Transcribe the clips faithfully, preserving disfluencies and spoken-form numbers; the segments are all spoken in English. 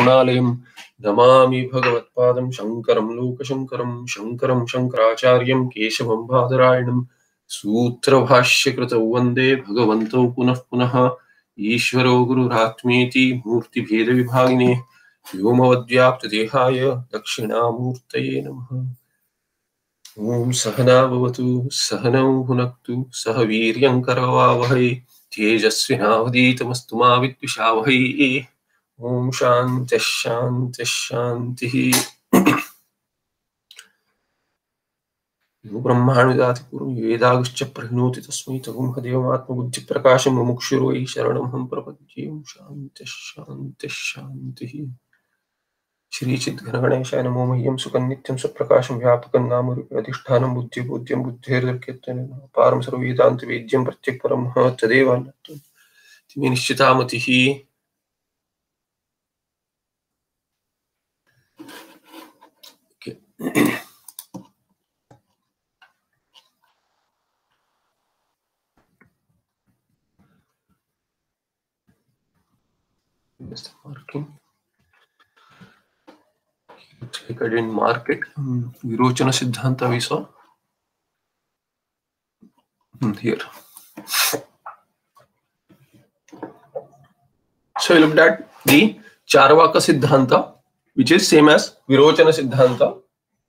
करुणालयं नमामि भगवत्पादं शङ्करं लोकशङ्करं शङ्करं शङ्कराचार्यं केशवं बादरायणं सूत्रभाष्यकृतौ वन्दे भगवन्तौ पुनः पुनः ईश्वरो गुरुरात्मेति मूर्तिभेदविभागिने व्योमवद्व्याप्तदेहाय दक्षिणामूर्तये नमः। ओम सहना भवतु सहनौ भुनक्तु सह वीर्यं करवावहै तेजस्विनावधीतमस्तु मा विद्विषावहै। ओम शान्तिः शान्तिः शान्तिः। यो ब्रह्माण्डमिदाति पूर्वं वेदागश्च प्रहिणोति तस्मै तगुंहदेवमात्मबुद्धिप्रकाशं मुमुक्षुर्वै वै शरणमहं प्रपद्ये। ओम शान्तिः शान्तिः शान्तिः। श्री चिद्घनगणेशाय नमो मह्यं सुखनित्यं सुप्रकाशं व्यापकं नामरूपे अधिष्ठानं बुद्धिबोध्यं बुद्धेर्दर्क्यत्वेन पारं सर्ववेदान्तवेद्यं प्रत्यक्परं तदेव मे निश्चितामतिः। I didn't mark it. Virochana Siddhanta we saw. Here. So we looked at the Charvaka Siddhanta, which is same as Virochana Siddhanta,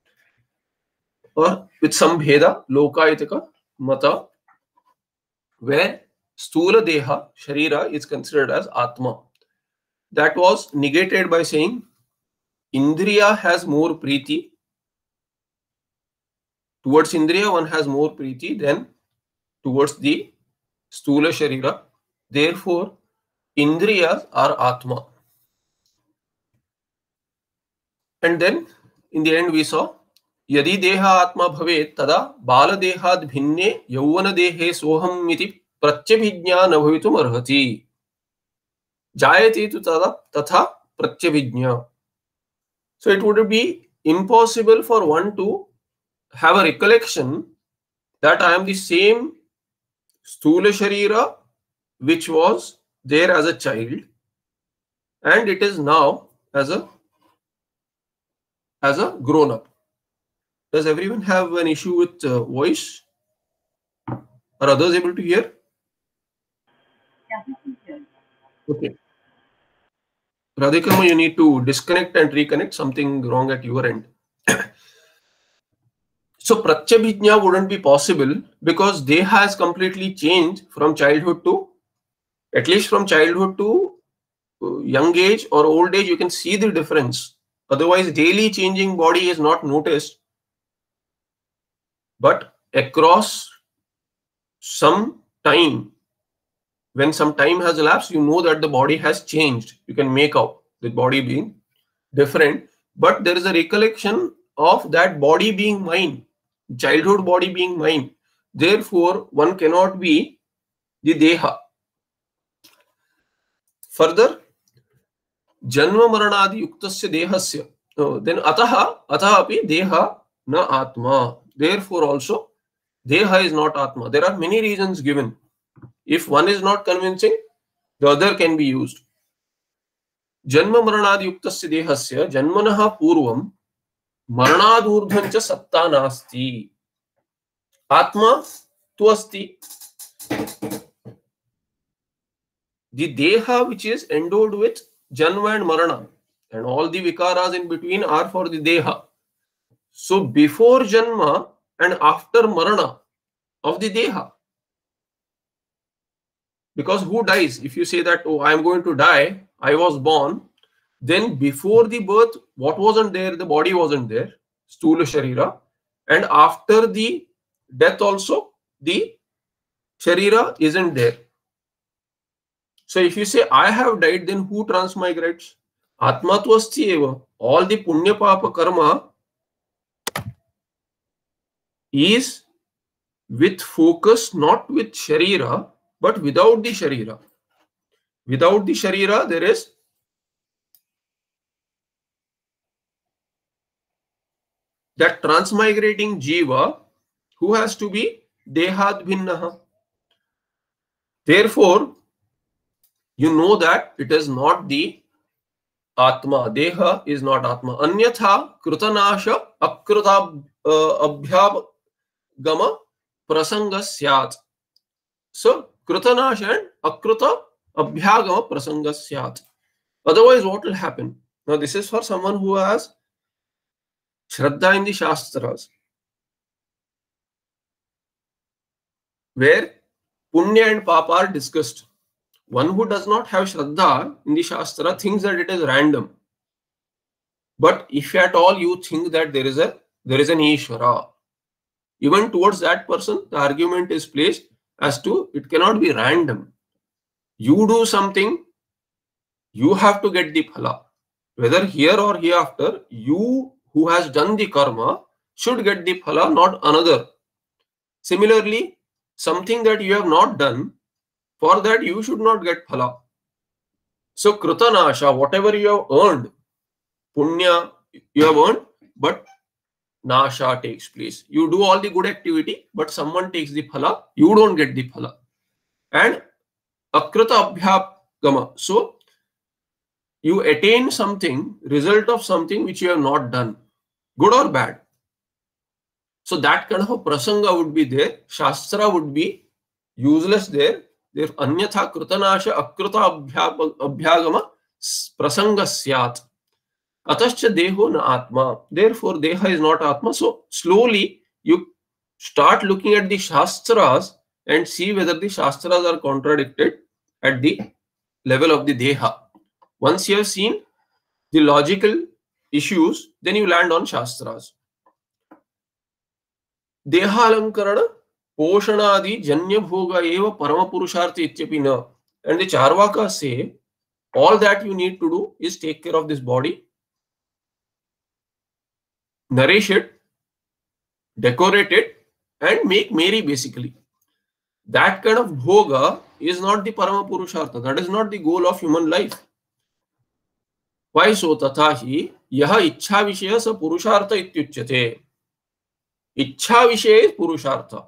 or with some Bheda, Lokayitika Mata, where Stula Deha, Sharira, is considered as Atma. That was negated by saying Indriya has more Preeti. Towards Indriya, one has more Preeti than towards the Stula Sharira. Therefore, Indriyas are Atma. And then, in the end, we saw Yadi Deha Atma Bhavet Tada Bala Dehad Bhinne Yauvana Dehe Soham Miti Pratyabhijna Nabhavitum Arhati. Jayati tu tada tatha Pratyabhijna. So it would be impossible for one to have a recollection that I am the same Stula Sharira which was there as a child and it is now as a as a grown up. Does everyone have an issue with uh, voice? Are others able to hear? Okay. Radhikama, you need to disconnect and reconnect. Something wrong at your end. So Pratyabhijna wouldn't be possible because Deha has completely changed from childhood to, at least from childhood to young age or old age, you can see the difference. Otherwise, daily changing body is not noticed. But across some time, when some time has elapsed, you know that the body has changed. You can make out the body being different. But there is a recollection of that body being mine, childhood body being mine. Therefore, one cannot be the Deha. Further, Janma Maranadi Yuktasya Dehasya. Uh, then Ataha, Ataha api Deha na Atma. Therefore also, Deha is not Atma. There are many reasons given. If one is not convincing, the other can be used. Janma Maranadi Yuktasya Dehasya Janmanaha Purvam Maranadurdhancha Satta Nasti. Atma tu asti. The Deha which is endowed with Janma and Marana, and all the Vikaras in between are for the Deha. So before Janma and after Marana of the Deha. Because who dies? If you say that, oh, I am going to die, I was born, then before the birth, what wasn't there? The body wasn't there, Stula Sharira. And after the death also, the Sharira isn't there. So if you say, I have died, then who transmigrates? Atma tu asti eva. All the Punya Papa Karma is with focus, not with Sharira, but without the Sharira. Without the Sharira, there is that transmigrating Jiva who has to be Dehad Bhinnaha. Therefore, you know that it is not the Atma, Deha is not Atma. Anyatha Krutanasha Akrita Abhyagama Prasanga Syat. So Krutanasha and Akruta Abhyagama Prasanga Syat. Otherwise, what will happen? Now, this is for someone who has Shraddha in the Shastras, where Punya and Papa are discussed. One who does not have Shraddha in the Shastra thinks that it is random. But if at all you think that there is a there is an Ishvara, even towards that person, the argument is placed as to it cannot be random. You do something, you have to get the phala. Whether here or hereafter, you who has done the karma should get the phala, not another. Similarly, something that you have not done, for that you should not get phala. So Krutanasha, whatever you have earned, Punya you have earned, but Nasha takes place. You do all the good activity, but someone takes the phala, you don't get the phala. And Akrita Abhyagama. So you attain something, result of something which you have not done, good or bad. So that kind of a prasanga would be there. Shastra would be useless there. There anyatha Krutanasha Akrita Abhyagama Prasanga Syat. Atascha Deho na Atma. Therefore, Deha is not Atma. So slowly you start looking at the Shastras and see whether the Shastras are contradicted at the level of the Deha. Once you have seen the logical issues, then you land on Shastras. Dehalankarana Poshanadi Janya Bhoga Eva Parama Purushartha Ityapi na. And the Charvakas say all that you need to do is take care of this body, nourish it, decorate it, and make merry basically. That kind of bhoga is not the Parama Purushartha. That is not the goal of human life. Why so? Tathahi yaha ichha vishaya sa purushartha ityuchyate. Ichha vishaya is purushartha.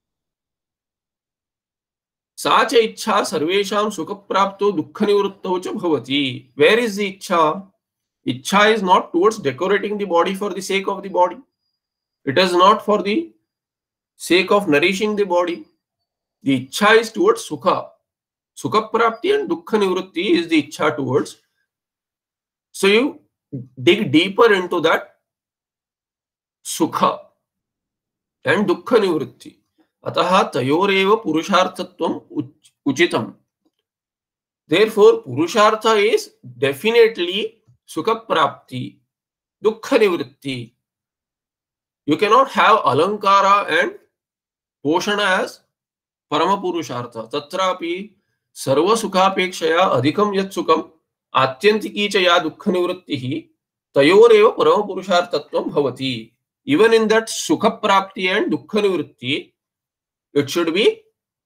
Sa cha ichha sarvesham sukha prapto dukkha nivruttau cha bhavati. Where is the ichha? Ichha is not towards decorating the body for the sake of the body. It is not for the sake of nourishing the body. The ichha is towards sukha. Sukha prapti and dukkha nivrutti is the ichha towards. So you dig deeper into that sukha and dukkha nivrutti. Ataha tayoreva purusharthatvam uchitam. Therefore, purushartha is definitely sukha prapti, dukkha nivrutti. You cannot have alankara and poshana as parama purushartha. Tatrapi sarva sukhapekshaya adhikam yat sukham atyantiki cha ya dukkha nivrittihi tayoreva parama purusharthatvam bhavati. Even in that sukha prapti and dukkha nivritti, it should be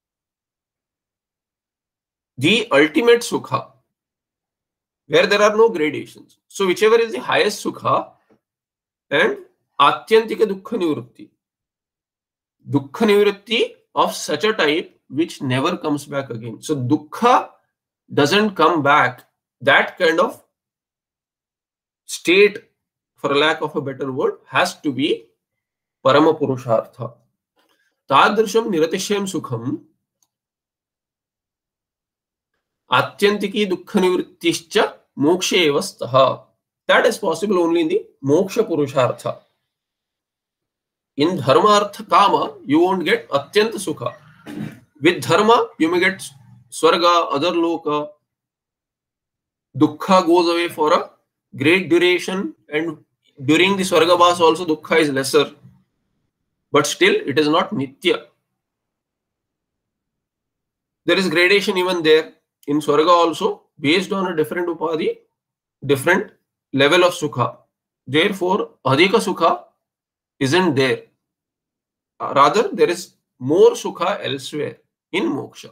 the ultimate sukha, where there are no gradations. So whichever is the highest sukha and atyantika dukkha nivritti. Dukkha nivritti of such a type which never comes back again. So dukkha doesn't come back. That kind of state, for lack of a better word, has to be parama purushartha. Tadrisham niratishayam sukham atyantiki dukkha nivrittischa moksha eva staha. That is possible only in the moksha purushartha. In dharma artha kama, you won't get atyanta sukha. With dharma, you may get swarga, other loka. Dukkha goes away for a great duration, and during the swargavas also dukkha is lesser. But still, it is not nitya. There is gradation even there. In swarga also, based on a different upadhi, different level of sukha. Therefore, adhika sukha isn't there. Rather, there is more sukha elsewhere in moksha.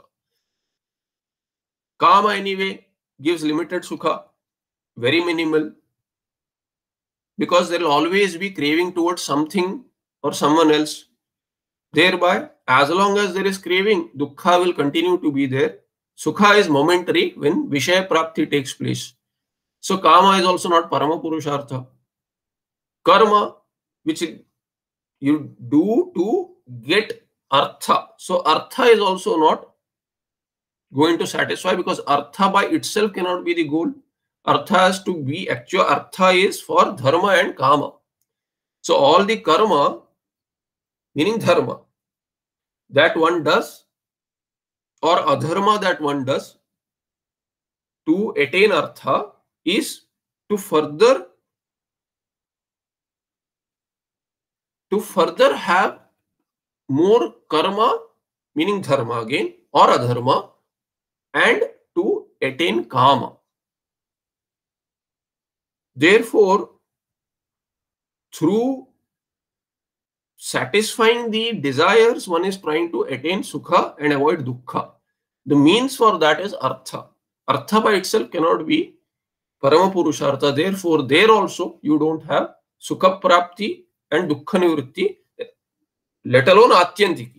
Kama anyway gives limited sukha, very minimal, because there will always be craving towards something or someone else. Thereby, as long as there is craving, dukkha will continue to be there. Sukha is momentary when Vishaya Prapti takes place. So kama is also not parama purushartha. Karma, which you do to get artha. So artha is also not going to satisfy, because artha by itself cannot be the goal. Artha has to be, actual artha is for dharma and kama. So all the karma, meaning dharma, that one does, or adharma that one does to attain artha, is to further to further have more karma, meaning dharma again, or adharma, and to attain kama. Therefore, through satisfying the desires, one is trying to attain sukha and avoid dukkha. The means for that is artha. Artha by itself cannot be parama purushartha. Therefore, there also you don't have sukha prapti and dukkha nivritti, let alone atyantiki.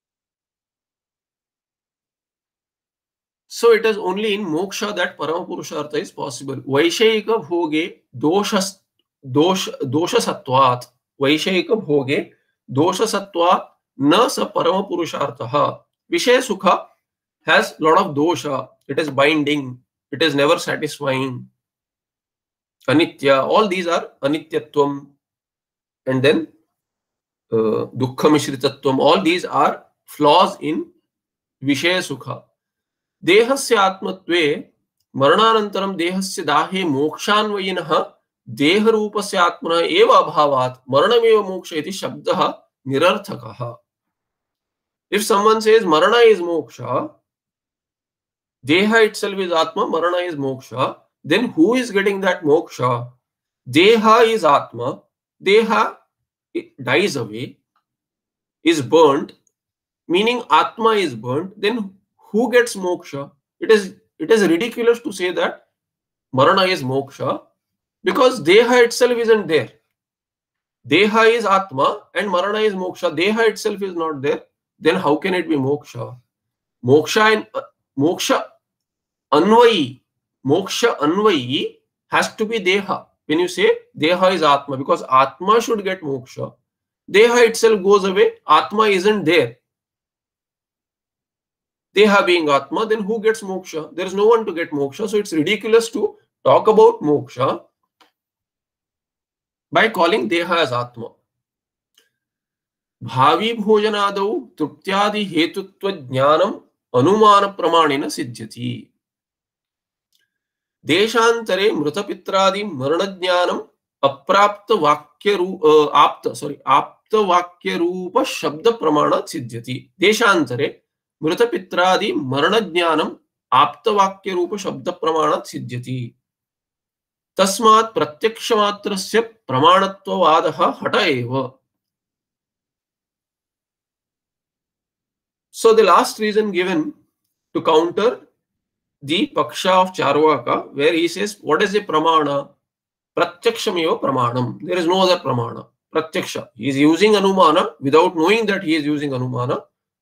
So it is only in moksha that parama purushartha is possible. Vaishayika bhoge doshas dosh doshasatvat. Vaishayika bhoge doshasatvat na sa parama purushartha. Vishaya sukha has lot of dosha. It is binding. It is never satisfying. Anitya. All these are anityatvam. And then uh, dukkha mishritatvam. All these are flaws in vishaya sukha. देहस्य आत्मत्वे मरणानन्तरं देहस्य दाहे मोक्षान्वयिनः देहरूपस्य आत्मनः एव अभावात् मरणमेव मोक्ष इति शब्दः निरर्थकः. If someone says marana is moksha, deha itself is atma, marana is moksha, then who is getting that moksha? Deha is atma, deha dies away, is burnt, meaning atma is burnt, then who gets moksha? It is it is ridiculous to say that marana is moksha, because deha itself isn't there. Deha is atma and marana is moksha. Deha itself is not there. Then how can it be moksha? Moksha and uh, moksha anvayi, moksha anvayi has to be deha. When you say deha is atma, because atma should get moksha. Deha itself goes away. Atma isn't there. Deha being atma, then who gets moksha? There is no one to get moksha. So it's ridiculous to talk about moksha by calling deha as atma. Bhavi bhojanadau truptyadi hetutva jnanam anumana pramanena siddhyati. Deshantare mrutapitradi marana jnanam aprapta vakya uh, apta sorry apta vakya rupa shabda pramana siddhyati. Deshantare मृतपित्रादि मरण ज्ञानम आप्तवाक्य रूप शब्द प्रमाणात् सिद्ध्यति. तस्मात् प्रत्यक्ष मात्रस्य प्रमाणत्ववादः हठ एव. So the last reason given to counter the paksha of Charvaka, where he says, what is the pramana? Pratyakshameva pramanam. There is no other pramana. Pratyaksha. He is using anumana without knowing that he is using anumana.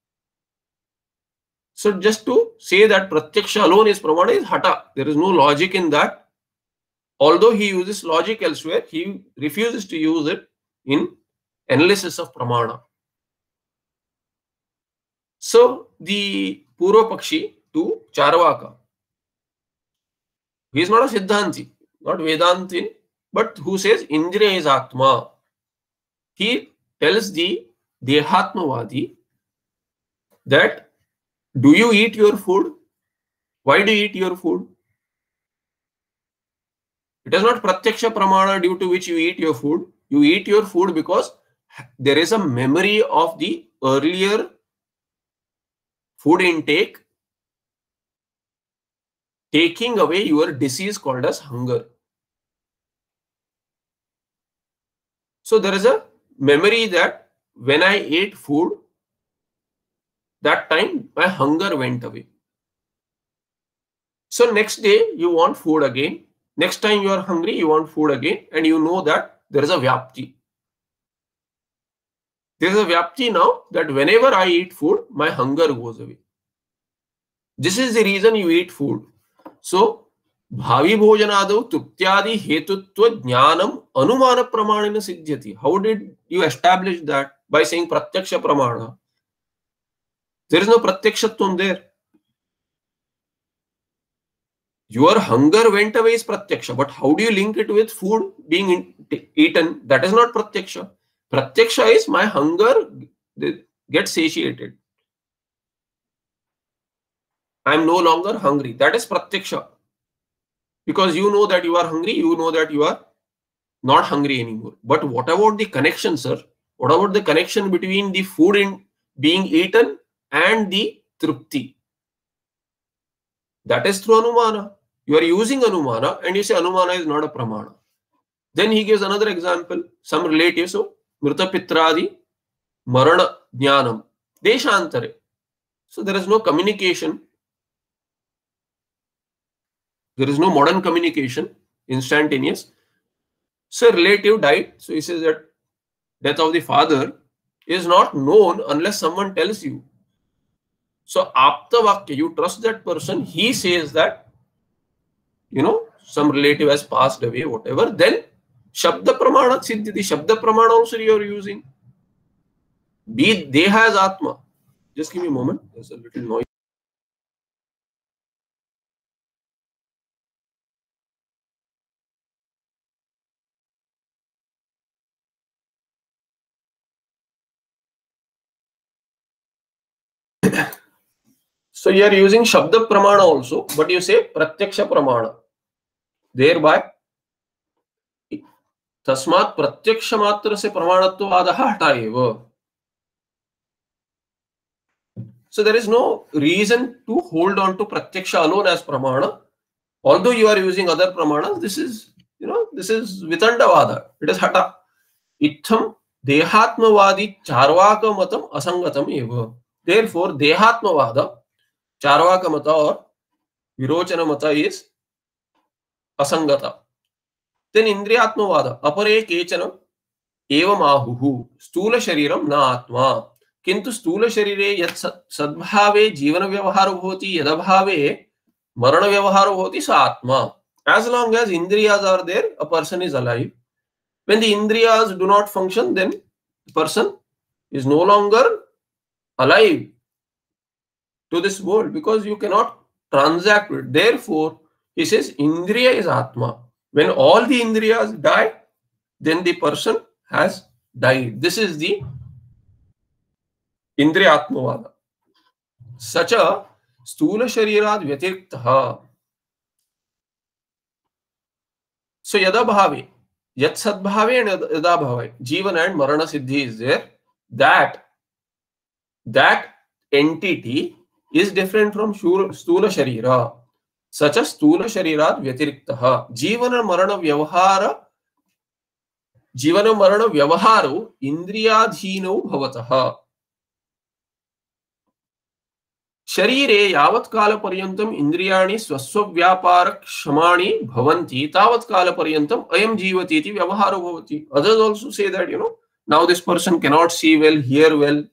So just to say that pratyaksha alone is pramana is hata. There is no logic in that. Although he uses logic elsewhere, he refuses to use it in analysis of pramana. So the Purva Pakshi to Charvaka, he is not a Siddhanti, not Vedantin, but who says Indriya is Atma. He tells the Dehatmavadi that, do you eat your food? Why do you eat your food? It is not pratyaksha pramana due to which you eat your food. You eat your food because there is a memory of the earlier food intake taking away your disease called as hunger. So there is a memory that when I ate food, that time my hunger went away. So next day you want food again. Next time you are hungry, you want food again, and you know that there is a vyapti. There is a vyapti now that whenever I eat food, my hunger goes away. This is the reason you eat food. So भावी भोजनादौ तृप्त्यादि हेतुत्व ज्ञानम अनुमान प्रमाणेन सिद्ध्यति. How did you establish that? By saying pratyaksha pramana. There is no pratyakshatvam there. Your hunger went away is pratyaksha, but how do you link it with food being in, eaten? That is not pratyaksha. Pratyaksha is my hunger gets satiated. I am no longer hungry. That is pratyaksha. Because you know that you are hungry, you know that you are not hungry anymore. But what about the connection, sir? What about the connection between the food in being eaten and the trupti? That is through anumana. You are using anumana and you say anumana is not a pramana. Then he gives another example. Some relatives, so mrita pitradi marana jnanam deshantare. So there is no communication. There is no modern communication, instantaneous. So a relative died. So he says that death of the father is not known unless someone tells you. So apta vakya, you trust that person. He says that, you know, some relative has passed away, whatever. Then shabda pramana siddhiti. Shabda pramana also you are using. Be deha as atma. Just give me a moment. There's a little noise. So you are using Shabda Pramana also, but you say Pratyaksha Pramana. Thereby, Tasmat Pratyaksha Matra se Pramanattvadaha hata eva. So there is no reason to hold on to Pratyaksha alone as Pramana. Although you are using other Pramanas, this is, you know, this is Vitandavada. It is hata. Itham Dehatmavadi Charvaka Matam Asangatam eva. Therefore, Dehatmavada, Charvaka Mata or Virochana Mata is Asangata. Then Indriyatmavada, apare kechana evam ahuhu, stula shariram na atma. Kintu stula sharire yat sadbhave jivana vyavaharo bhavati yadabhave marana vyavaharo bhavati sa atma. As long as Indriyas are there, a person is alive. When the Indriyas do not function, then the person is no longer alive to this world because you cannot transact with it. Therefore, he says Indriya is Atma. When all the Indriyas die, then the person has died. This is the Indriya Atmavada. Such a Stula Sharirad Vyatirktaha. So Yada Bhave, Yat Sadbhave and Yada Bhave, Jivan and Marana Siddhi is there. That, that entity is different from Stula Sharira. Such a Stula Sharirat Vyatiriktaha. Jivana Marana Vyavahara Jivana Marana Vyavaharu Indriyadhino Bhavataha. Sharire Yavat Kala Paryantam Indriyani Swaswa Vyapara Kshamani Bhavanti Tavat Kala Paryantam Ayam Jivatiti Vyavaharu Bhavati. Others also say that, you know, now this person cannot see well, hear well.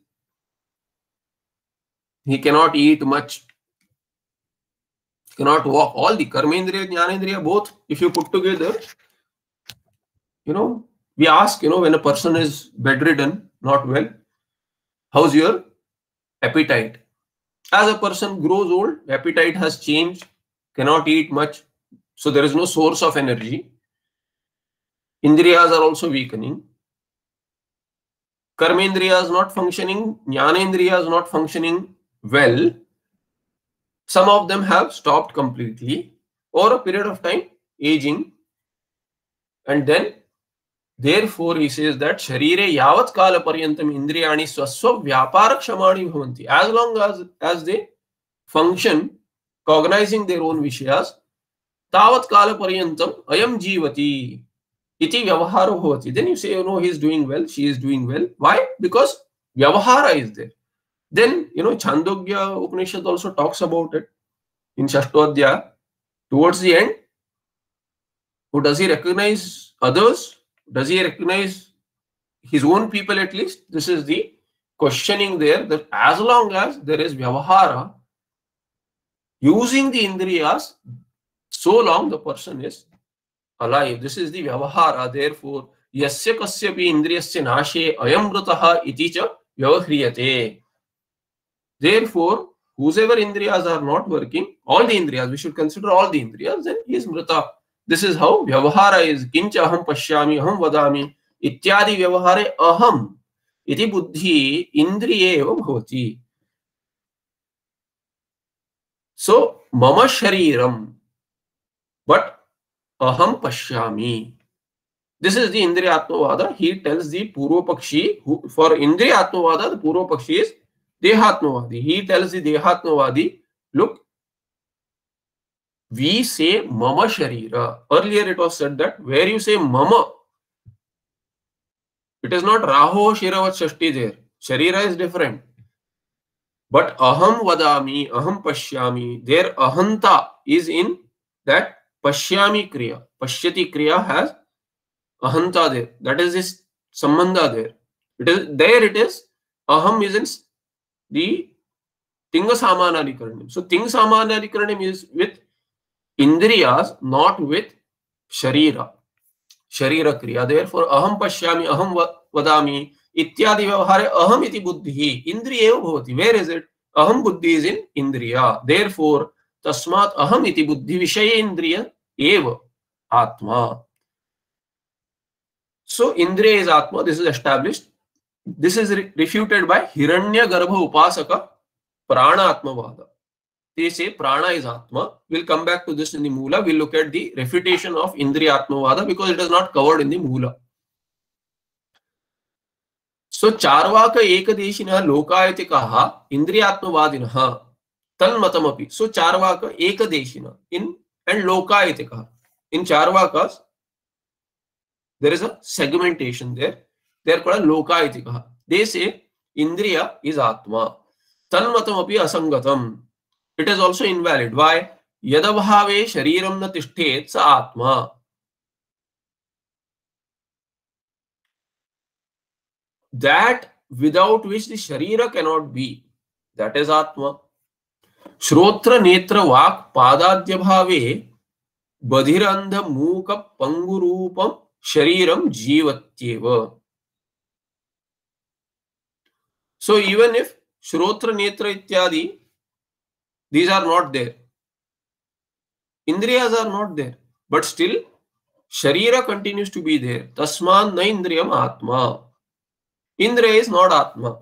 He cannot eat much. Cannot walk. All the Karmendriya, Jnanendriya, both, if you put together, you know, we ask, you know, when a person is bedridden, not well, how's your appetite? As a person grows old, appetite has changed, cannot eat much, so there is no source of energy. Indriyas are also weakening. Karmendriyas not functioning, Jnanendriyas not functioning well. Some of them have stopped completely over a period of time, aging. And then, therefore, he says that Sharire Yavat Kala Paryantam Indriyani Swaswa Vyapara Kshamani Bhavanti. As long as, as they function, cognizing their own Vishayas, Tavat Kala Paryantam Ayam Jivati Iti Vyavaharo Bhavati. Then you say, you know, he is doing well, she is doing well. Why? Because Vyavahara is there. Then, you know, Chandogya Upanishad also talks about it in Shashtodhya. Towards the end, who does he recognize others? Does he recognize his own people at least? This is the questioning there, that as long as there is Vyavahara, using the Indriyas, so long the person is alive. This is the vyavahara. Therefore, yasya kasyapi indriyasya nashe ayam mrutah iti cha vyavahriyate. Therefore, whosoever indriyas are not working, all the indriyas, we should consider all the indriyas, then he is mrita. This is how vyavahara is. Kincha aham pashyami, aham vadami, ityadi vyavahare aham iti buddhi indriye eva bhavati. So, mama shariram, but aham pashyami. This is the Indriyatmavada. He tells the Purva Pakshi, who, for Indriyatmavada, the Purva Pakshi is Dehatmavadi. He tells the Dehatmavadi, look, we say Mama Sharira. Earlier it was said that where you say Mama, it is not Raho Shiravat Shashti there. Sharira is different. But Aham Vadami, Aham Pashyami, their Ahanta is in that Pashyami Kriya. Pashyati Kriya has ahanta there. That is this sambandha there. It is there. It is aham is in the tinga samanadikaranam. So tinga samanadikaranam is with indriyas, not with sharira. Sharira kriya. Therefore, aham pashyami, aham vadami, ityadi vyavahare aham iti buddhi. Indriya bhavati. Where is it? Aham buddhi is in indriya. Therefore, tasmat aham iti buddhi vishaya indriya eva atma. So, Indriya is Atma, this is established. This is re refuted by Hiranya Garbha Upasaka Prana Atmavada. They say Prana is Atma. We'll come back to this in the Mula. We'll look at the refutation of Indriya Atmavada because it is not covered in the Mula. So, Charvaka Ekadeshina Lokayatikaha Indriya Atmavadinaha Tanmatamapi. So, Charvaka Ekadeshina in and Lokayatikaha. In Charvakas, there is a segmentation there. They are called Lokayatikaha. They say Indriya is Atma. Tanmatam api asangatam. It is also invalid. Why? Yadabhave shariram na tishthet sa Atma. That without which the Sharira cannot be. That is Atma. Shrotra netra vak padadya bhave badhirandha muka pangurupam shariram jivatyeva. So even if Shrotra Netra Ityadi, these are not there. Indriyas are not there. But still, Sharira continues to be there. Tasman na Indriyam Atma. Indriya is not Atma.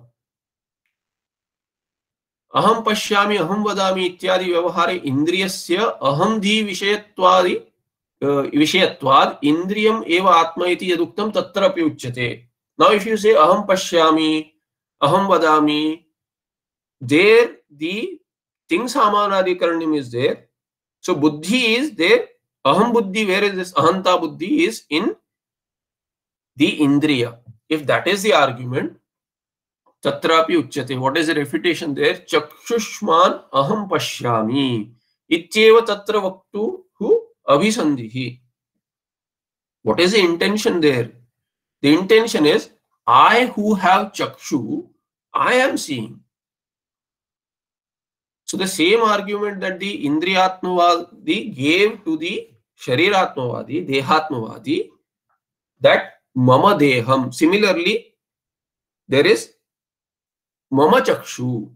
Aham Pashyami, Aham Vadami Ityadi Vyavahare Indriyasya Aham Di Vishayatvadi Vishayatvad Indriyam Eva Atma iti yaduktam tatra api uchyate. Now if you say Aham Pashyami, Aham Vadami, there the thing samanadikaranam is there. So buddhi is there. Aham buddhi, where is this? Ahanta buddhi is in the Indriya. If that is the argument, tatrapi uchyate. What is the refutation there? Chakshushman aham pashyami. Ityeva tatra vaktu hu abhisandhihi. What is the intention there? The intention is, I who have chakshu, I am seeing. So the same argument that the Indriyatmavadi gave to the Shariratmavadi, Dehatmavadi, that Mama Deham. Similarly, there is Mama Chakshu.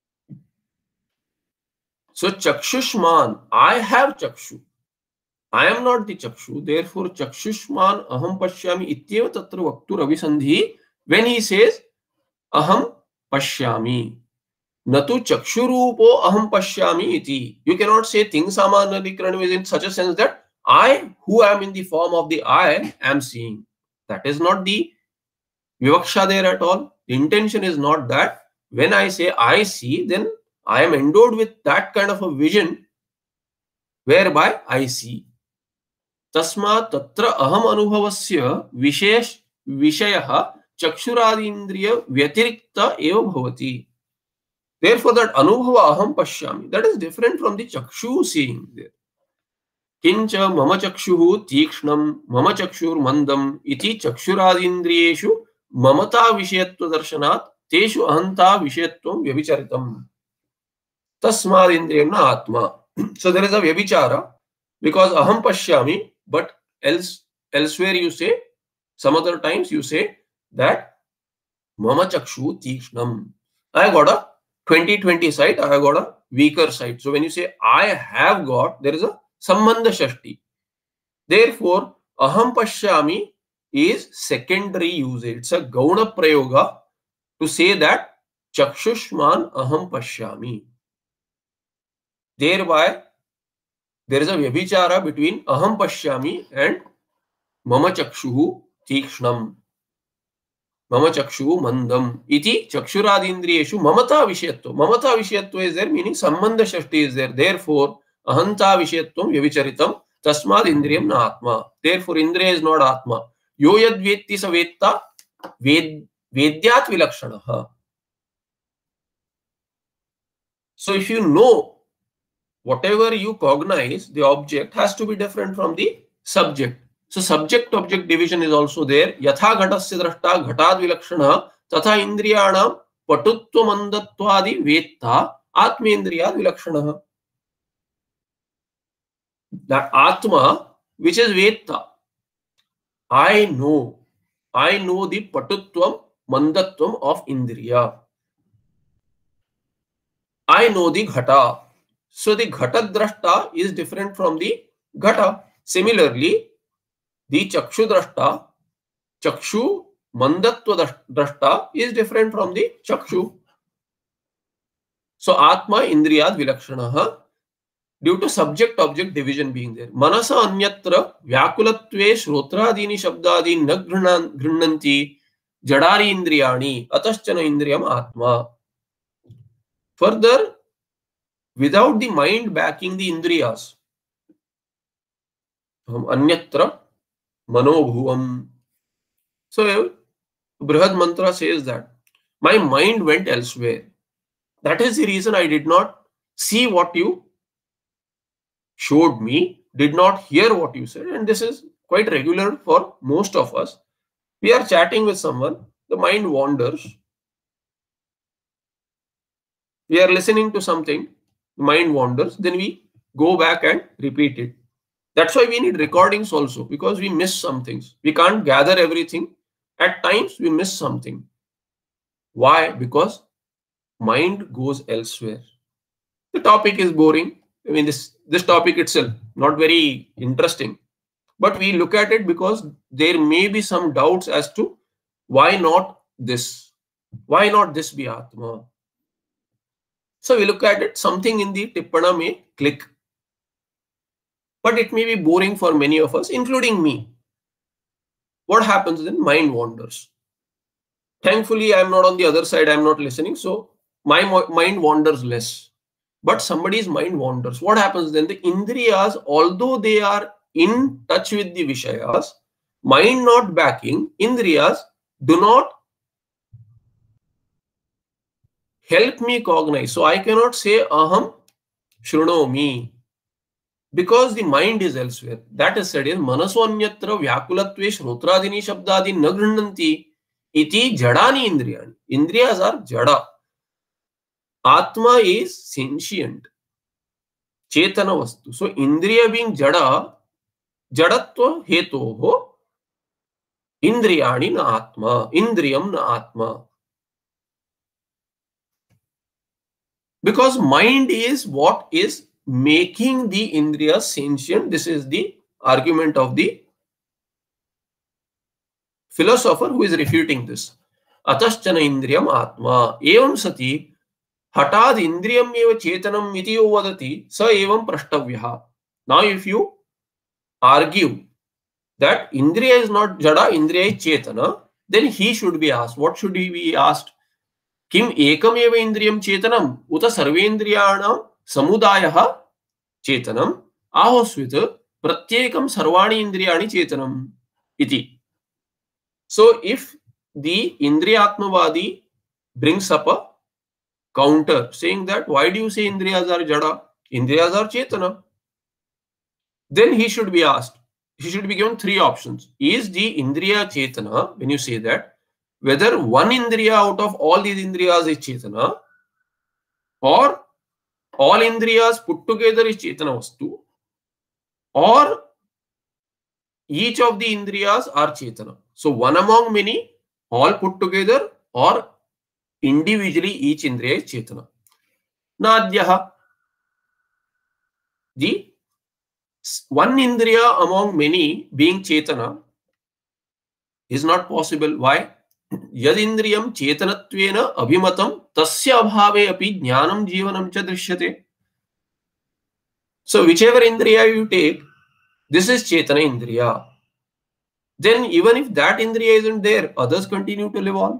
So Chakshushman, I have Chakshu. I am not the Chakshu. Therefore, Chakshushman aham pashyami ityeva tatra vaktur abhisandhi. When he says aham pashyami, natu chakshurupo aham pashyami iti. You cannot say things samanadikaranam is in such a sense that I, who am in the form of the I, am seeing. That is not the vivaksha there at all. The intention is not that. When I say I see, then I am endowed with that kind of a vision whereby I see. Tasma tatra aham anubhavasya vishesh vishayaha chakshuradi vyatirikta eva bhavati. Therefore, that anubhava aham pashyami, that is different from the chakshu seeing there. Kincha mama chakshuhu tikshnam mama chakshur mandam iti chakshuradi mamata vishayatva darshanat teshu ahanta vishayatvam vyabhicharitam. Tasmad indriyam na atma. So there is a vyabhichara because aham pashyami, but else elsewhere you say, some other times you say that mama chakshu tikshnam. I got a twenty twenty sight, I got a weaker sight. So when you say I have got, there is a sambandha shashti. Therefore, aham pashyami is secondary usage. It's a gauna prayoga to say that chakshushman aham pashyami. Thereby, there is a vyabhichara between aham pashyami and mama chakshuhu tikshnam. Mama chakshuhu mandam. Iti chakshuradindriyeshu mamata vishayatva. Mamata vishayatva is there, meaning sambandha shashti is there. Therefore, ahanta vishayatvam vyabhicharitam. Tasmad indriyam na atma. Therefore, indriya is not atma. Yo yad vetti sa vetta ved, vedyat vilakshanaha. So if you know whatever you cognize, the object has to be different from the subject. So subject-object division is also there. Yatha ghatasya drashta ghatad vilakshana tatha indriyanam patutva mandatvadi vetta atmendriyad vilakshana. That atma, which is vetta, I know. I know the patutvam mandatvam of indriya. I know the ghata. So the ghata drashta is different from the ghata. Similarly, the chakshu drashta, chakshu mandatva drashta is different from the chakshu. So atma indriyad vilakshanaha, due to subject object division being there. Manasa anyatra vyakulatve shrotradini shabdadini na ghrunanti jadari indriyani ataschana indriyam atma. Further, without the mind backing the indriyas, anyatra manobhuvam. So Brihad Mantra says that my mind went elsewhere. That is the reason I did not see what you showed me, did not hear what you said. And this is quite regular for most of us. We are chatting with someone, the mind wanders. We are listening to something, the mind wanders, then we go back and repeat it. That's why we need recordings also, because we miss some things. We can't gather everything. At times we miss something. Why? Because mind goes elsewhere. The topic is boring. I mean, this, this topic itself, not very interesting. But we look at it because there may be some doubts as to why not this? Why not this be Atma? So we look at it, something in the Tippana may click. But it may be boring for many of us, including me. What happens then? Mind wanders. Thankfully, I am not on the other side, I am not listening. So my mind wanders less. But somebody's mind wanders. What happens then? The indriyas, although they are in touch with the Vishayas, mind not backing, indriyas do not help me cognize. So I cannot say aham shrunomi, because the mind is elsewhere. That is said in manasvanyatra vyakulatve shrotradini shabdadini na ghrunanti iti jadani indriyani. Indriyas are jada. Atma is sentient, chetana vastu. So indriya being jada, jadatva hetoho, indriyani na atma, indriyam na atma. Because mind is what is making the indriya sentient. This is the argument of the philosopher who is refuting this. Ataschana indriyam atma. Evam sati hatad indriyam eva chetanam iti yo vadati sa evam prashtavyaha. Now if you argue that indriya is not jada, indriya is chetana, then he should be asked. What should he be asked? Kim ekam eva indriyam chetanam uta sarvendriyanam samudayah chetanam ahosvit pratyekam sarvani indriyani chetanam iti. So if the indriyatmavadi brings up a counter saying that why do you say indriyas are jada? Indriyas are chetana. Then he should be asked, he should be given three options. Is the indriya chetana, when you say that, whether one indriya out of all these indriyas is chetana, or all indriyas put together is chetana vastu, or each of the indriyas are chetana. So one among many, all put together, or individually each indriya is chetana. Nadyaha, the one indriya among many being chetana is not possible. Why? Yadindriyam chetanatvena abhimatam tasya abhave api jnanam jivanam cha drishyate. So whichever indriya you take, this is chetana indriya. Then even if that indriya isn't there, others continue to live on.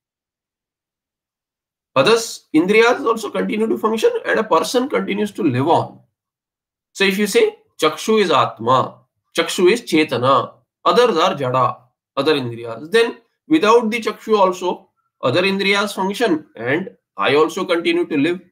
Others, indriyas also continue to function and a person continues to live on. So if you say chakshu is atma, chakshu is chetana, others are jada, other indriyas, then without the chakshu also, other indriyas function and I also continue to live.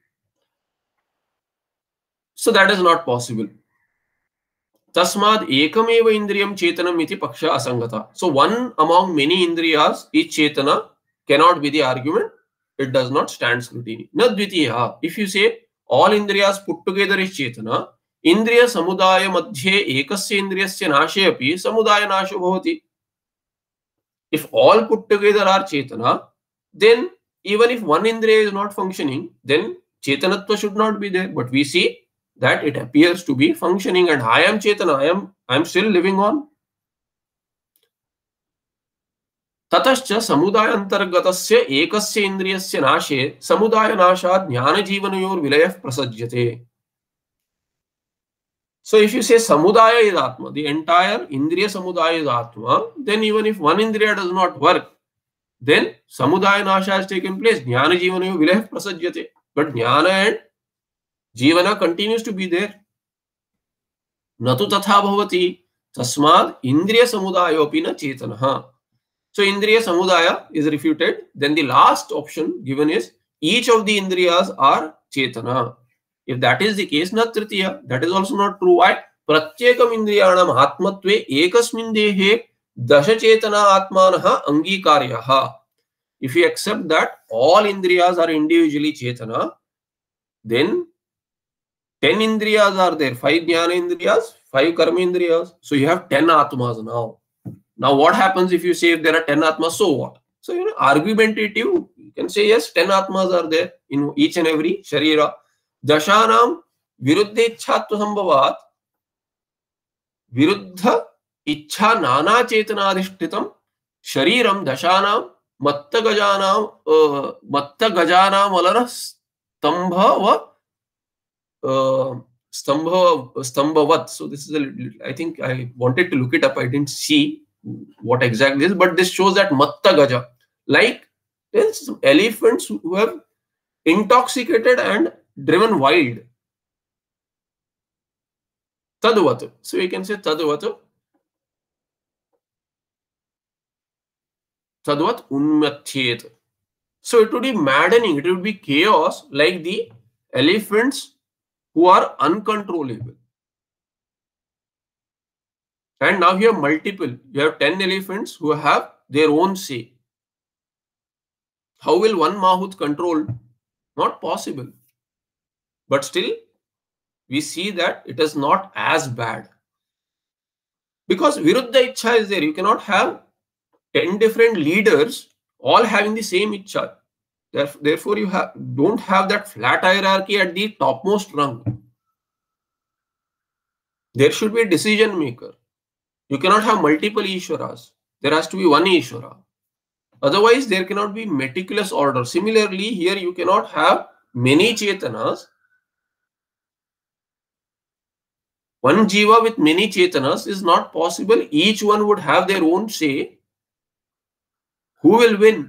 So that is not possible. Tasmad ekameva indriyam chetanam iti paksha asangata. So one among many indriyas is chetana cannot be the argument. It does not stand scrutiny. Nadvitiya. If you say all indriyas put together is chetana, indriya samudaya madhye ekasya indriyasya nashe api samudaya nasho bhavati. If all put together are chetana, then even if one indriya is not functioning, then chetanatva should not be there. But we see that it appears to be functioning and I am chetana, I am, I am still living on. Tatascha samudaya antargatasya ekasya indriyasya nashe samudaya nashat jnana jivanayor vilayah prasajyate. So if you say samudaya is atma, the entire indriya samudaya is atma, then even if one indriya does not work, then samudaya nasha has taken place. Jnana jivanayor vilayah prasajyate. But jnana and jivana continues to be there. Natu tatha bhavati tasmad indriya samudayo api na chetanaha. So indriya samudaya is refuted. Then the last option given is each of the indriyas are chetana. If that is the case, na tritiya. That is also not true. Why? Pratyekam indriyanam atmatve ekasmin dehe dasha chetana atmanaha angikaryaha. If you accept that all indriyas are individually chetana, then ten indriyas are there. Five jnana indriyas, five karma indriyas. So you have ten atmas now. Now what happens if you say if there are ten atmas, so what? So you know, argumentative, you can say yes, ten atmas are there in each and every sharira. Dashanam viruddha ichhatva sambhavat viruddha ichha nana chetanadishtitam shariram dashanam matta gajanam uh, matta gajanam alana stambha va uh, stambha stambhavat. So this is a little, I think I wanted to look it up. I didn't see what exactly is, but this shows that matta gaja, like there's some elephants who have intoxicated and driven wild. Tadvat. So we can say tadvat. Tadvat unmathyet. So it would be maddening. It would be chaos, like the elephants who are uncontrollable. And now you have multiple. You have ten elephants who have their own say. How will one Mahut control? Not possible. But still, we see that it is not as bad. Because Viruddha Ichha is there. You cannot have ten different leaders all having the same Ichha. Therefore, you have, don't have that flat hierarchy at the topmost rung. There should be a decision maker. You cannot have multiple Ishwaras. There has to be one Ishwara. Otherwise, there cannot be meticulous order. Similarly, here you cannot have many Chetanas. One Jiva with many Chetanas is not possible. Each one would have their own say. Who will win?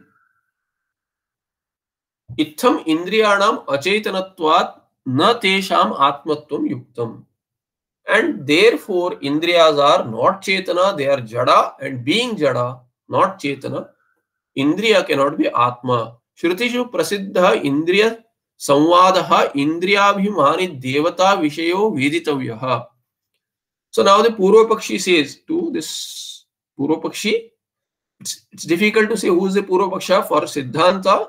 Itham indriyanam achetanattvat na tesham atmatvam yuktam. And therefore, indriyas are not chetana, they are jada, and being jada, not chetana, indriya cannot be atma. Shrutishu prasiddha indriya samvadaha indriyabhimani devata vishayo veditavyaha. So now the Purva Pakshi says to this Purva Pakshi, it's, it's difficult to say who is the Purva Paksha. For Siddhanta,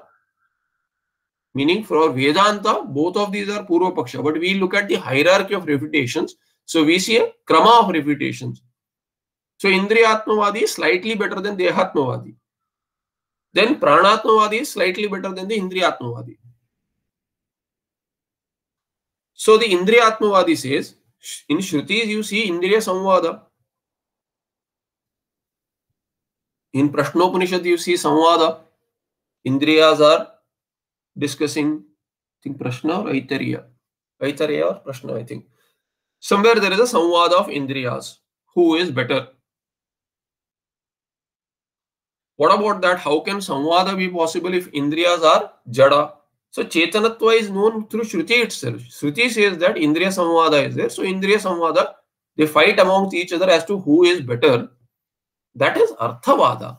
meaning for Vedanta, both of these are Purva Paksha. But we look at the hierarchy of refutations. So we see a krama of refutations. So Indriyatmavadi is slightly better than Dehatmavadi. Then Pranatmavadi is slightly better than the Indriyatmavadi. So the Indriyatmavadi says, in Shrutis you see Indriya Samvada. In Prashnopanishad you see Samvada. Indriyas are discussing, I think Prashna or Aitareya. Aitareya or Prashna, I think. Somewhere there is a Samvada of Indriyas. Who is better? What about that? How can Samvada be possible if Indriyas are Jada? So Chetanatva is known through Shruti itself. Shruti says that Indriya Samvada is there. So Indriya Samvada, they fight amongst each other as to who is better. That is Arthavada.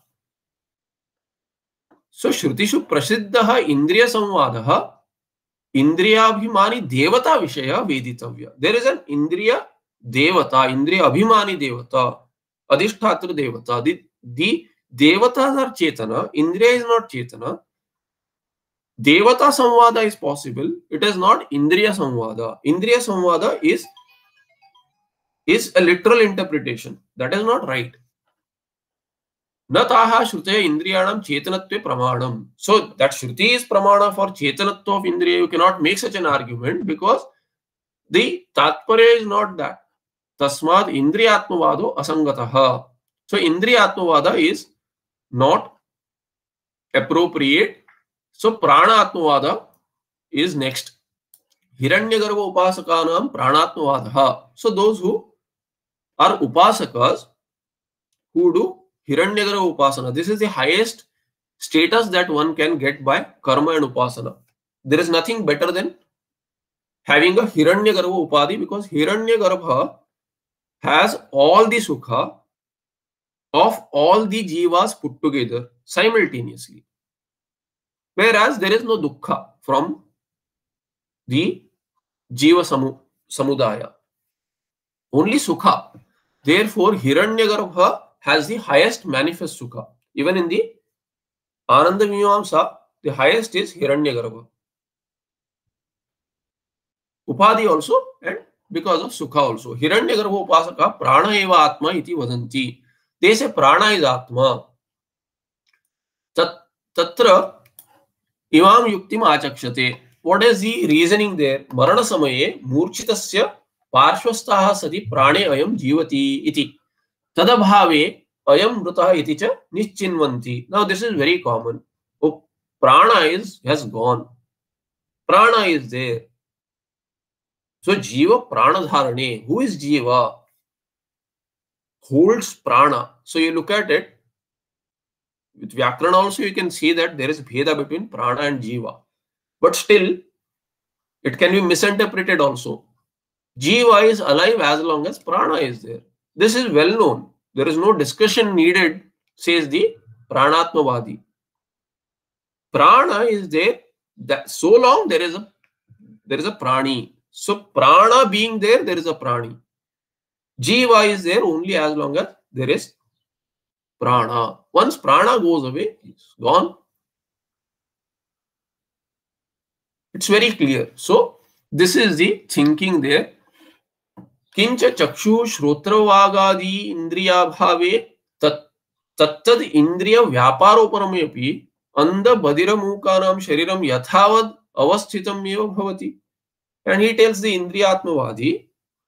So Shrutishu Prasiddhaha Indriya Samvadaha Indriyabhimani Devata Vishaya Veditavya. There is an Indriya Devata, Indriya Abhimani Devata, Adhishtatra Devata. The, the Devatas are Chetana, Indriya is not Chetana. Devata Samvada is possible. It is not Indriya Samvada. Indriya Samvada is, is a literal interpretation. That is not right. Nataha Shrutaya Indriyanam Chetanatve Pramanam. So that Shruti is Pramana for Chetanatva of Indriya. You cannot make such an argument because the Tatparya is not that. Tasmad Indriyatmavado Asangataha. So Indriyatmavada is not appropriate. So Pranatmavada is next. Hiranyagarbha Upasakanam Pranatmavadaha. So those who are Upasakas who do Hiranyagarbha Upasana. This is the highest status that one can get by Karma and Upasana. There is nothing better than having a Hiranyagarbha Upadi because Hiranyagarbha has all the Sukha of all the Jivas put together simultaneously. Whereas there is no Dukkha from the Jiva samu, Samudaya. Only Sukha. Therefore, Hiranyagarbha has the highest manifest Sukha. Even in the Ananda Mimamsa, the highest is Hiranyagarbha. Upadhi also, and because of Sukha also. Hiranyagarbha Upasaka Prana eva Atma iti vadanti. They say Prana is Atma. Tat, tatra imam yuktim achakshate. What is the reasoning there? Marana samaye murchitasya parshvastaha sati prane ayam jivati iti. Tadabhave ayam mrutaha iti cha nischinvanti. Now this is very common. Oh, prana is has gone. Prana is there. So jiva prana dharane. Who is jiva? Holds prana. So you look at it. With Vyakarana also you can see that there is bheda between prana and jiva. But still, it can be misinterpreted also. Jiva is alive as long as prana is there. This is well known. There is no discussion needed, says the Pranatmavadi. Prana is there. That so long there is a there is a prani. So prana being there, there is a prani. Jiva is there only as long as there is prana. Once prana goes away, it's gone. It's very clear. So this is the thinking there. Kincha chakshu shrotravagadi indriya bhave tat tattad indriya vyaparoparamepi anda badira mukanam shariram yathavad avasthitam eva bhavati. And he tells the Indriyatmavadi,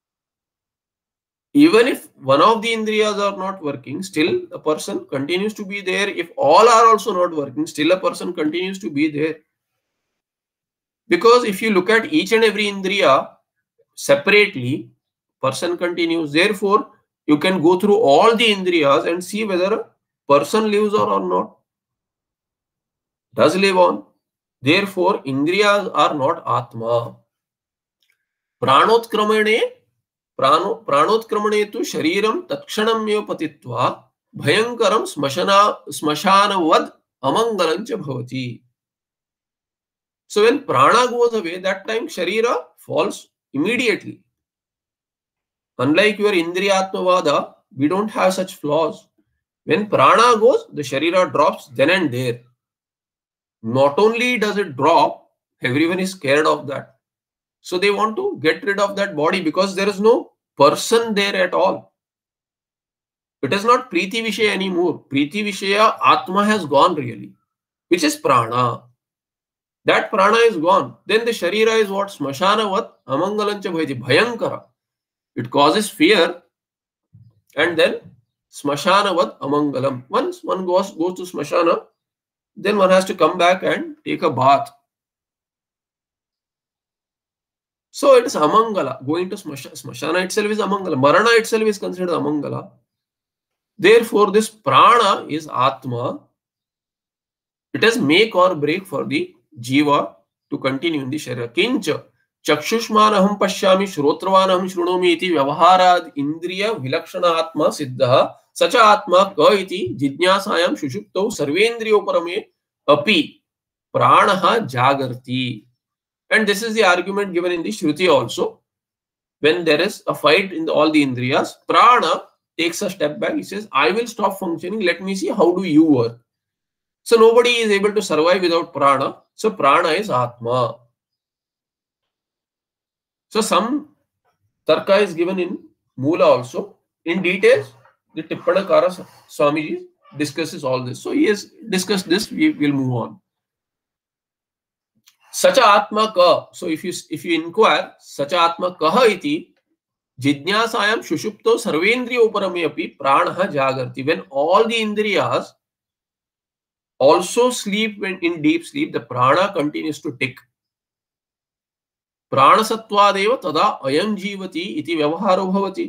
even if one of the Indriyas are not working, still a person continues to be there. If all are also not working, still a person continues to be there. Because if you look at each and every Indriya separately, person continues. Therefore, you can go through all the Indriyas and see whether a person lives or, or not. Does live on. Therefore, Indriyas are not Atma. Pranotkramaणे Prano, Pranotkramaणे tu shariram takshanamyo patitva bhayankaram smashana smashanavad amangalancha bhavati. So when prana goes away, that time sharira falls immediately. Unlike your Indriyatmavada, we don't have such flaws. When prana goes, the sharira drops then and there. Not only does it drop, everyone is scared of that. So they want to get rid of that body because there is no person there at all. It is not Priti Vishaya anymore. Priti Vishaya, Atma has gone really, which is Prana. That Prana is gone. Then the Sharira is what? Smashanavat Amangalancha Bhaiti Bhayankara. It causes fear, and then Smashanavat Amangalam. Once one goes, goes to Smashana, then one has to come back and take a bath. So it is Amangala. Going to Smashana itself is Amangala. Marana itself is considered Amangala. Therefore, this Prana is Atma. It is make or break for the Jiva to continue in the Sharira. Kincha Chakshushmanaham Pashyami Shrotravanaham Shrunomi iti Vyavaharad Indriya Vilakshana Atma Siddha Sacha Atma Ka iti Jijnasayam Shushuptau Sarvendriyoparame Api Pranaha Jagarti. And this is the argument given in the Shruti also. When there is a fight in the, all the Indriyas, Prana takes a step back. He says, I will stop functioning. Let me see how do you work. So nobody is able to survive without Prana. So Prana is Atma. So some Tarka is given in Mula also. In details, the Tippanakara Swamiji discusses all this. So he has discussed this. We will move on. Sacha Atma Ka. So if you if you inquire, Sacha Atma Kaha iti Jijnasayam Shushupto Sarvendriya Uparame api Pranaha Jagarti. When all the Indriyas also sleep, when in deep sleep, the Prana continues to tick. Prana Sattvadeva tada ayam jivati iti vyavaharo bhavati.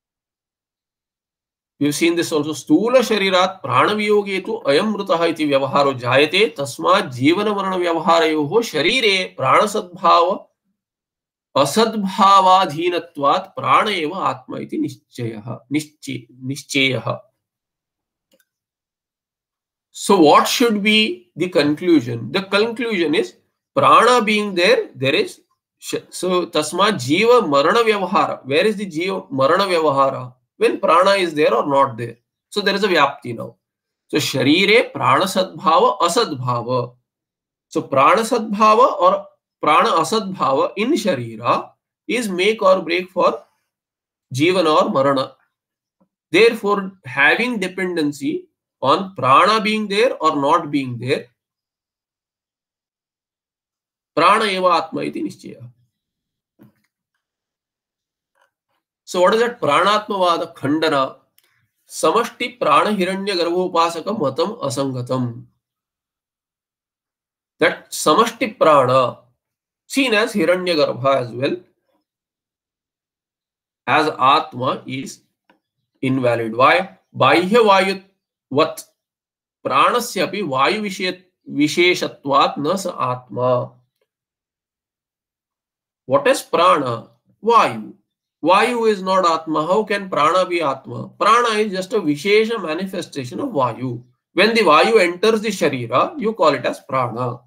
We've seen this also. Stula sharirat prana viyogetu ayam mrutaha iti vyavaharo jayate tasmat jivana marana vyavaharayoho sharire prana sadbhava asadbhavadhinatvat prana eva atma iti nischayah. Nischayah. So what should be the conclusion? The conclusion is Prana being there, there is, so Tasma Jiva Marana Vyavahara. Where is the Jiva Marana Vyavahara? When Prana is there or not there. So there is a Vyapti now. So Sharire Prana Sadbhava Asadbhava. So Prana Sadbhava or Prana Asadbhava in Sharira is make or break for Jivana or Marana. Therefore, having dependency on Prana being there or not being there, Prana eva Atma iti nischaya. So what is that Pranatmavada Khandana? Samashti Prana Hiranya Garbhopasaka Matam Asangatam. That Samashti Prana, seen as Hiranya Garbha as well, as Atma is invalid. Why? Bahya Vayu Vat Pranasyapi Vayu Visheshatvat na sa Atma. What is Prana? Vayu. Vayu is not Atma. How can Prana be Atma? Prana is just a Vishesha manifestation of Vayu. When the Vayu enters the Sharira, you call it as Prana.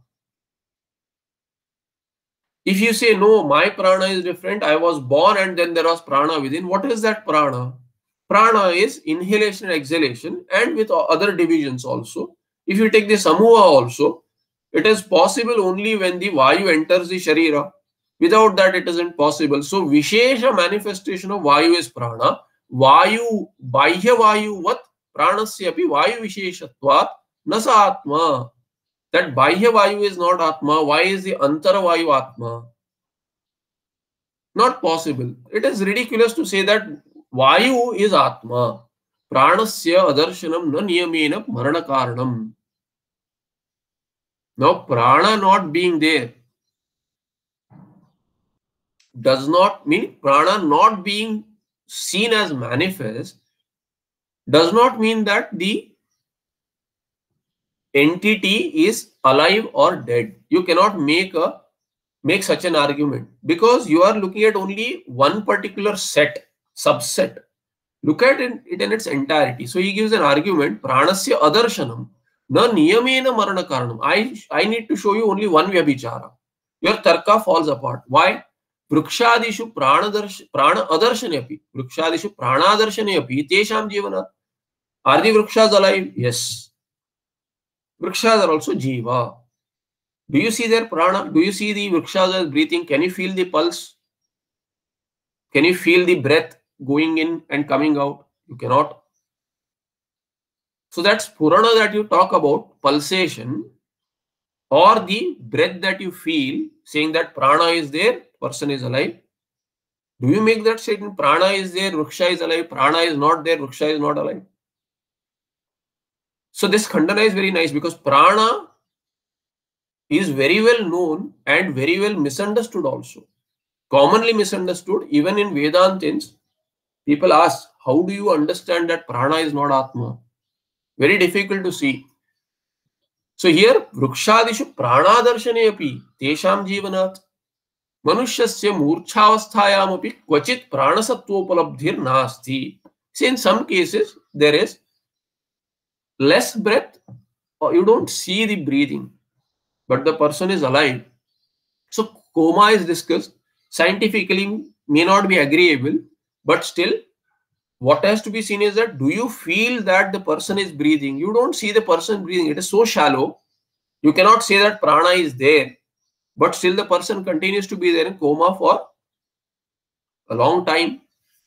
If you say, no, my Prana is different, I was born and then there was Prana within, what is that Prana? Prana is inhalation and exhalation, and with other divisions also. If you take the Samuha also, it is possible only when the Vayu enters the Sharira. Without that, it isn't possible. So, Vishesha manifestation of Vayu is Prana. Vayu, Bahya Vayu, what? Pranasyapi Vayu Visheshatvat nasa Atma. That Bahya Vayu is not Atma. Why is the Antara Vayu Atma? Not possible. It is ridiculous to say that Vayu is Atma. Pranasya adarshanam na niyamena marana karanam. Now, Prana not being there does not mean, Prana not being seen as manifest does not mean that the entity is alive or dead. You cannot make a make such an argument because you are looking at only one particular set, subset. Look at it, it in its entirety. So he gives an argument, Pranasya adarshanam na niyamena marana karanam. I, I need to show you only one vyabhichara. Your tarka falls apart. Why? Vrukshadishu pranadarsh, prana adarshane Vrukshadishu pranadarshane api tesham jivana. Are the vrukshas alive? Yes. Vrukshas are also jiva. Do you see their prana? Do you see the vrukshas as breathing? Can you feel the pulse? Can you feel the breath? going in and coming out? You cannot. So that spurana that you talk about, pulsation, or the breath that you feel, saying that prana is there, person is alive. Do you make that statement? Prana is there, Vriksha is alive. Prana is not there, Vriksha is not alive. So this Khandana is very nice, because prana is very well known and very well misunderstood also. Commonly misunderstood, even in Vedantins, people ask, how do you understand that prana is not Atma? Very difficult to see. So here, Vrikshadishu prana darshane api tesham jivanat manushasya murchhavasthayam api kvachit pranasattvoupalabdhir nasti. See, in some cases, there is less breath, or you don't see the breathing, but the person is alive. So coma is discussed. Scientifically may not be agreeable, but still what has to be seen is that, do you feel that the person is breathing? You don't see the person breathing. It is so shallow. You cannot say that prana is there, but still the person continues to be there in coma for a long time.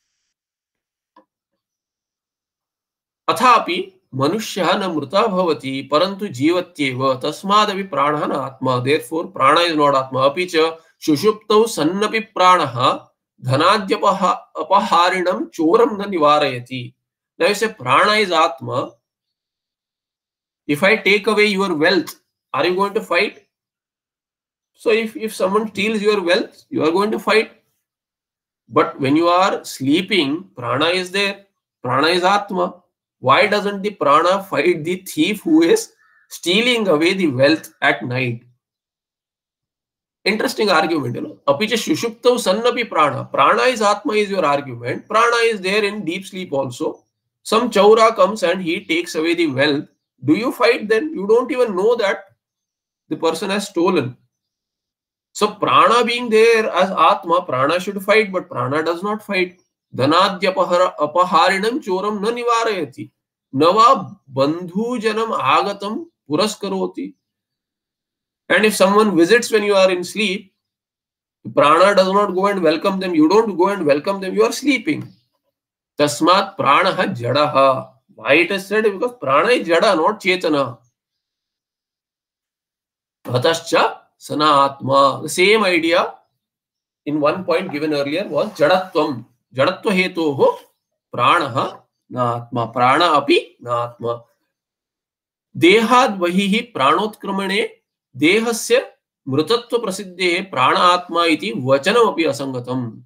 Athapi manushya na mruta bhavati parantu jivatyeva tasmadavi prana na atma. Therefore prana is not atma. Apicha shushuptau sannapi pranaha dhanadyapaharinam choram na nivarayati. Now you say prana is atma. If I take away your wealth, are you going to fight? So if, if someone steals your wealth, you are going to fight. But when you are sleeping, prana is there. Prana is atma. Why doesn't the prana fight the thief who is stealing away the wealth at night? Interesting argument, you know. Apicha shushuptau sannapi prana. Prana is atma is your argument. Prana is there in deep sleep also. Some chaura comes and he takes away the wealth. Do you fight then? You don't even know that the person has stolen. So prana being there as atma, prana should fight, but prana does not fight. Dhanadya apaharinam choram na nivarayati. Nava bandhu janam agatam puraskaroti. And if someone visits when you are in sleep, prana does not go and welcome them. You don't go and welcome them. You are sleeping. Tasmat pranaha jadaha. Why it is said? Because prana is jada, not chetana. Bhatascha sanatma. The same idea in one point given earlier was jadatvam. Jadatva hetoho pranaha naatma. Prana api naatma. Dehad vahihi pranotkrmane dehasya mrutatva prasiddhe prana atma iti vachanam api asangatam.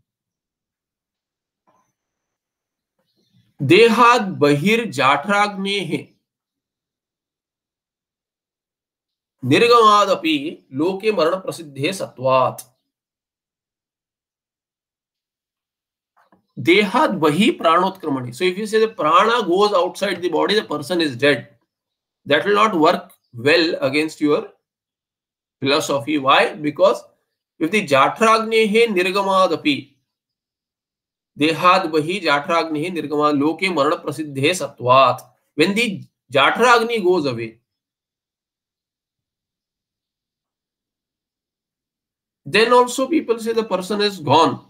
Dehad bahir jatragnehe nirgamadapi loke marana prasiddhe satvat. Dehad bahi pranotkrmani. So if you say the prana goes outside the body, the person is dead. That will not work well against your philosophy. Why? Because if the jatragnehe nirgamadapi, dehad bahi jatragnehe nirgamad loke marana prasiddhe satvat. When the jatragni goes away, then also people say the person is gone.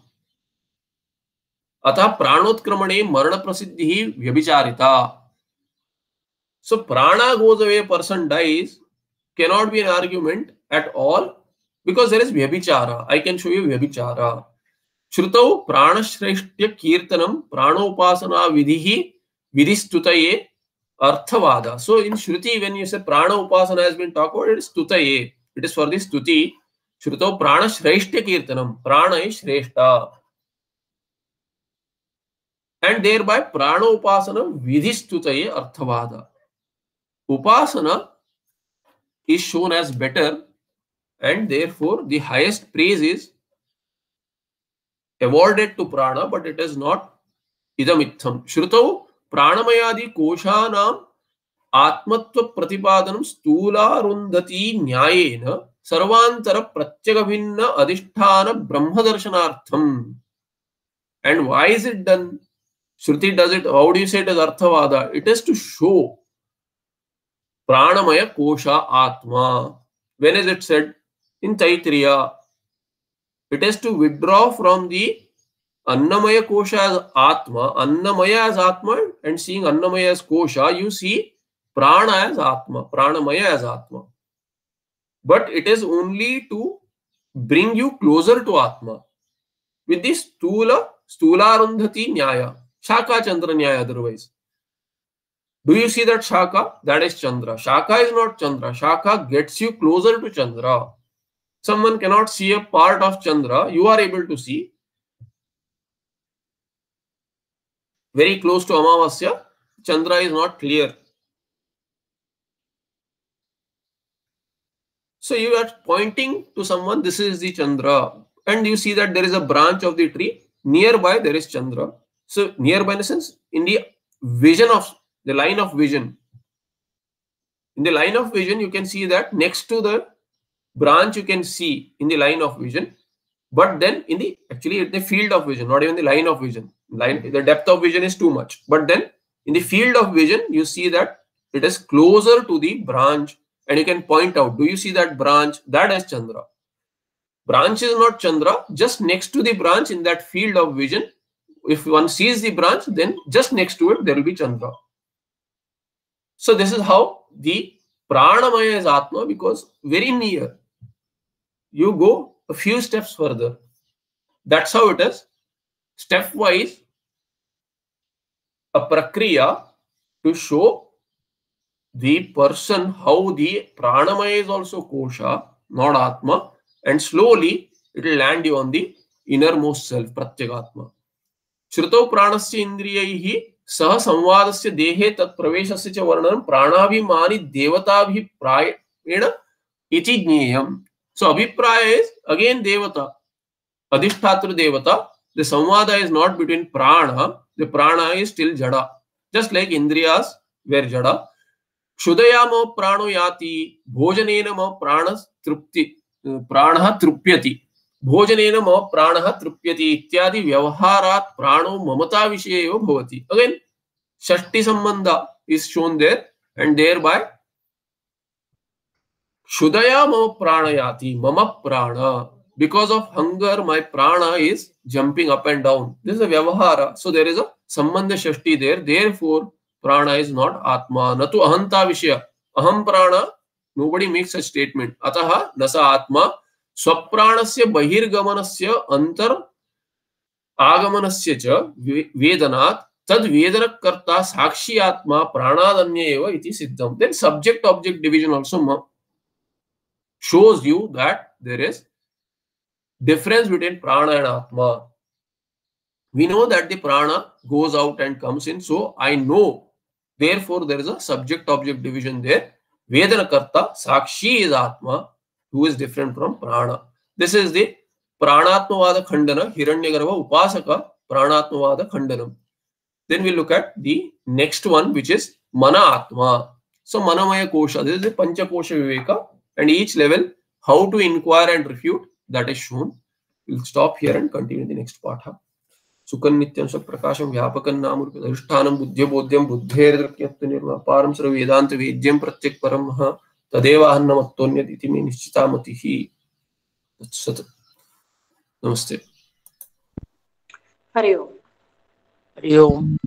Atha pranotkrmane marana prasiddhi vyabicharita. So prana goes away, a person dies, cannot be an argument at all, because there is vyabhichara. I can show you vyabhichara. Shrutau pranashrestya kirtanam pranopasana vidhi vidhistutaye arthavada. So in Shruti, when you say prana upasana has been talked about, it is stutaye. It is for the stuti. Shrutau pranashrestya kirtanam. Prana is shreshta. And thereby prana upasana vidhistutaye arthavada. Upasana is shown as better, and therefore the highest praise is awarded to prana, but it is not idamitham. Shrutau pranamayadi koshanam atmatva pratipadanam stula rundati nyayena sarvantara pratyagavinna adishthana brahmadarsanartham. And why is it done? Shruti does it. How do you say it as arthavada? It is to show pranamaya kosha atma. When is it said? In Taittiriya. It is to withdraw from the Annamaya kosha as Atma, Annamaya as Atma, and seeing Annamaya as kosha, you see Prana as Atma, Pranamaya as Atma. But it is only to bring you closer to Atma. With this Stula, Stula Arundhati Nyaya, Shaka Chandra Nyaya otherwise. Do you see that Shaka? That is Chandra. Shaka is not Chandra. Shaka gets you closer to Chandra. Someone cannot see a part of Chandra. You are able to see. Very close to Amavasya, Chandra is not clear. So you are pointing to someone, this is the Chandra. And you see that there is a branch of the tree. Nearby there is Chandra. So nearby in the sense, in the vision of, the line of vision. In the line of vision, you can see that next to the branch you can see in the line of vision. But then in the, actually in the field of vision, not even the line of vision. Line, the depth of vision is too much. But then in the field of vision, you see that it is closer to the branch. And you can point out, do you see that branch? That is Chandra. Branch is not Chandra. Just next to the branch in that field of vision, if one sees the branch, then just next to it, there will be Chandra. So this is how the Pranamaya is Atma, because very near. You go a few steps further. That's how it is. Stepwise, a prakriya to show the person how the Pranamaya is also kosha, not Atma, and slowly it will land you on the innermost self, Pratyagatma. Shruto pranasya indriyaihi सह संवादस्य देहे तत्प्रवेशस्य च वर्णनं प्राणाभिमानि देवताभिप्रायेण इति ज्ञेयम्. So abhipraya is again devata, adhishtatra devata. The samvada is not between prana. The prana is still jada, just like indriyas were jada. Kshudayama prano yati bhojanena ma pranas trupti pranaha trupyati bhojanena ma pranaha trupyati ityadi vyavharat prano mamata vishayo bhavati. Again shashti sambandha is shown there, and thereby Shudaya mama pranayati, mama prana. Because of hunger, my prana is jumping up and down. This is a vyavahara. So there is a sambandha shashti there. Therefore, prana is not atma. Natu ahanta vishya. Aham prana. Nobody makes a statement. Ataha nasa atma. Swapranasya bahirgamanasya antar agamanasya cha vedanat. Tad vedana karta sakshi atma pranadanya eva iti siddham. Then subject object division also shows you that there is difference between prana and atma. We know that the prana goes out and comes in, so I know. Therefore, there is a subject-object division there. Vedana karta, sakshi is atma, who is different from prana. This is the pranatmavada khandana, hiranyagarbha upasaka pranatmavada khandanam. Then we look at the next one, which is mana atma. So manamaya kosha, this is the pancha kosha viveka. And each level, how to inquire and refute, that is shown. We'll stop here and continue the next part. Sukhan nityam sak prakasham vyapakan namurupya dharishtanam buddhya bodhyam buddher drakyatta nirma param sarva vedanta vedyam pratyak param maha tadeva hannamatonyad iti me nishchitamatihi. That's it. Namaste. Hari Om. Hari Om.